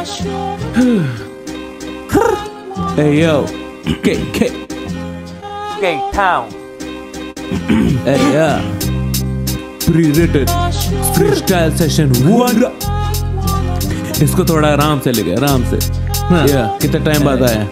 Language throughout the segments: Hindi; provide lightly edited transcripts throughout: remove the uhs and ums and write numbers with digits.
Hey yo, K Town. Hey yeah, pre-written freestyle session 1. इसको थोड़ा आराम से लेके, आराम से। कितना टाइम बाद आया?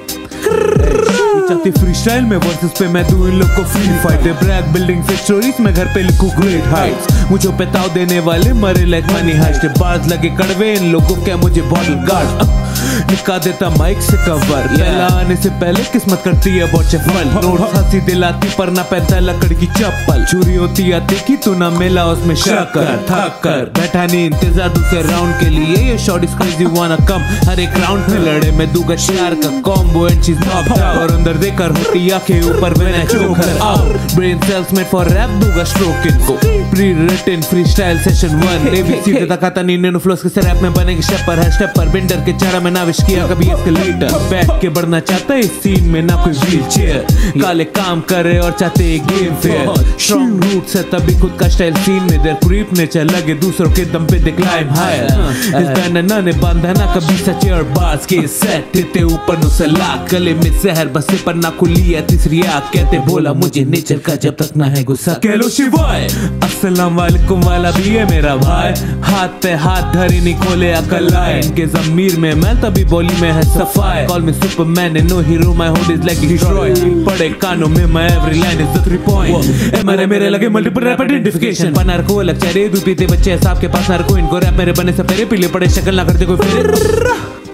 चाहती फ्रीस्टाइल में वर्सेस पे मैं दूं इन लोग को free fight. They brag building fix stories, मैं घर पे लिखूं ग्रेट हाइट्स। मुझे पे ताव देने वाले मरे लाइक मनी हाइस्ट। बाज लगे कड़वे इन लोगों क्या मुझे बॉटल गार्ड निका देता माइक से कवर। पहला आने से पहले किस्मत करती है बहुत चफल। नोट हंसी दिलाती पर ना पैदा लकड़ की चप्पल। चोरी होती आती की तू ना मेला उसमें शक्कर। थक कर बैठा नहीं इंतजार दूसरे राउंड के लिए। ये शॉट इज क्रेजी वाना कम। हर एक राउंड में लड़े मैं दूंगा चार का combo and she is knocked out. और अंदर देखकर होती आंखें ऊपर मैंने चोकर out. Brain cells made for rap दूंगा स्ट्रोक इनको। Pre written freestyle session 1। ABC देता खाता नहीं नैनो फ्लोस के रैप में बनेगी स्टेप पर है स्टेप पर। बिंडर के चारा में नाविश किया कभी एस्केलेटर। बैठ के बढ़ना चाहता है इस सीन में ना कोई व्हील चेयर। काले काम करे और चाहते हैं गेम फेयर। स्ट्रॉन्ग रूट से तभी खुद का स्टाइल सीन में देर क्रीप नेचर लगे दूसरों के दम पे दे क्लाइम हायर। इस बैंडना ने बांधा ना कभी सचे और बास के सेट थे ऊपर नो सलाख। गले में जहर बसे पर ना खुली है तीसरी आँख। कहते बोला मुझे नेचर का जब तक ना है गुस्सा। कह लो शिवाय अस्सलाम वालेकुम वाला भी है मेरा भाई। हाथ पे हाथ धरी नहीं खोले अकल आए। इनके जमीर में मैं तभी बोली में है सफाई। Call me Superman and no hero, my hood is like Detroit. पड़े कानों में my every line is the 3 point. MRA मेरे लगे multiple rap identification. पनार को अलग चेहरे दूध पीते बच्चे साहब के पास नार को इनको रैप मेरे बने से पहले पीले पड़े शक्ल ना करते कोई फेरे।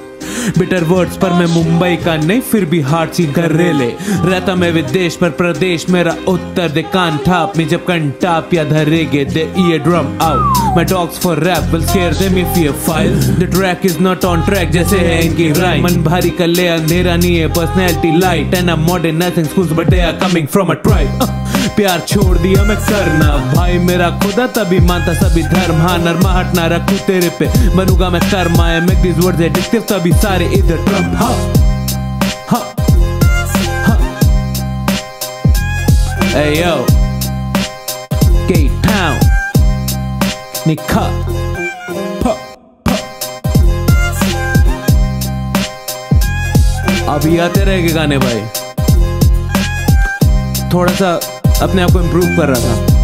बिटर वर्ड्स पर मैं मुंबई का नहीं फिर भी हार्ट सीन कर रेले। रहता मैं विदेश पर प्रदेश मेरा उत्तर दे कान ठाप में जब कन टाप या धरेगे the eardrum out. My dogs for rap will scare them if you file. The track is not on track जैसे है इनकी राइम। मन भारी कर ले अंधेरा नहीं है personality light. And I'm modern nothing schools but they are coming from a tribe. प्यार छोड़ दिया मैं करना भाई मेरा खुदा तभी मानता सभी धर्म। हाँ नरमा हटना रखूं तेरे पे बनूंगा मैं Karma. I make these words addictive तभी सारे इधर ट्रम्प। हाँ हाँ हाँ Hey yo K Town निखा अभी आते रहेंगे गाने भाई। थोड़ा सा अपने आप को इम्प्रूव कर रहा था।